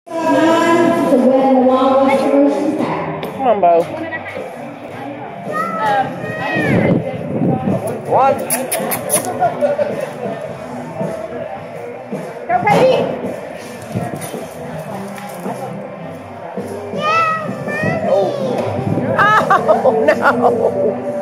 To win the Wild West Promotions pack. Come on, Bo. One. Go, Katie. Oh, no.